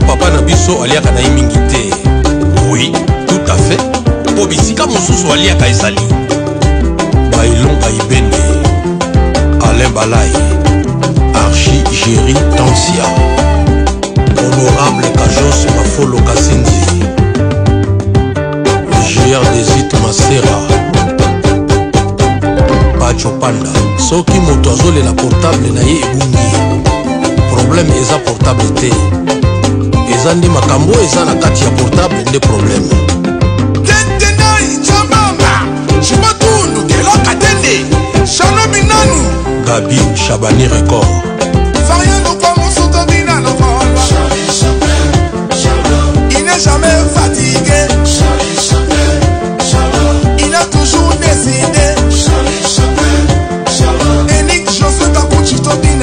papa na biso aliaka na mingi te. Oui, tout à fait. Po bisika mosusu aliaka ezali. Bailonga Ibene, Alain Balay, Archie Géry Tansia, Honorable Kajos Mafolo Kasinzi, GR Desit Masera, Pacho Panda. Soki moto azolela portable na ye ebungi, problème eza portable te. Eza nde makambo eza na kati ya portable nde problème. Gabi Chabani Record. Il n'est jamais fatigué. Il a toujours décidé. Enik Josué Kakuchito Dina.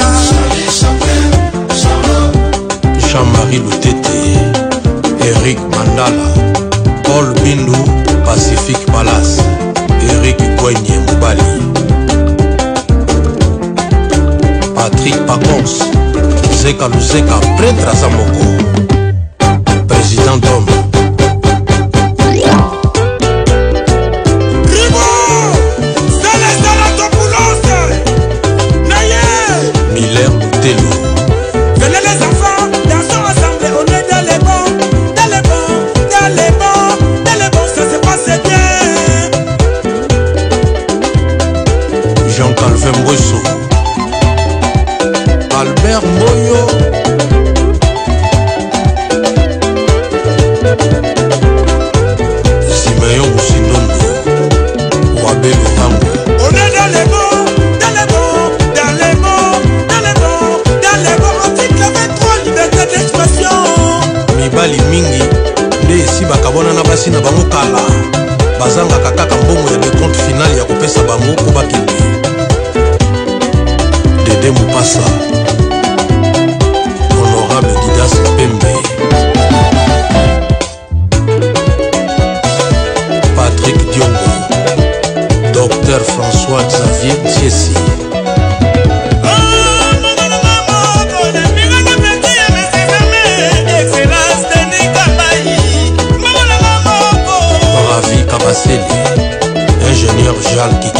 Jean-Marie Lutete, Eric Mandala, Paul Bindu, Pacific Palace, Eric Gwenye Moubali, Patrick Pacons, Zeka Luzeka, prêtre Azamoko, président d'homme. Miller Boutelo. Venez les enfants, dansons ensemble, on est dans les bons, dans les bons, dans les bons, dans les bons, ça se passe bien. Jean-Calvin Mwesso, Albert Moyo, Simeon Moussindondo, Wabe Lurango. On est dans les bons, dans les bons, dans les bons, dans les bons, dans les bons. Article 23, liberté d'expression. Mibali mingi nde esi bakabona na basi na bango kala bazangaka kaka mbongo ya decompte final ya kopesa bango po bakende. Dede Mupasa, Honorable Didas Pembe, Patrick Diongo, Docteur François Xavier Thiessi, Ravi Kabaseli, ingénieur Jal Kiki.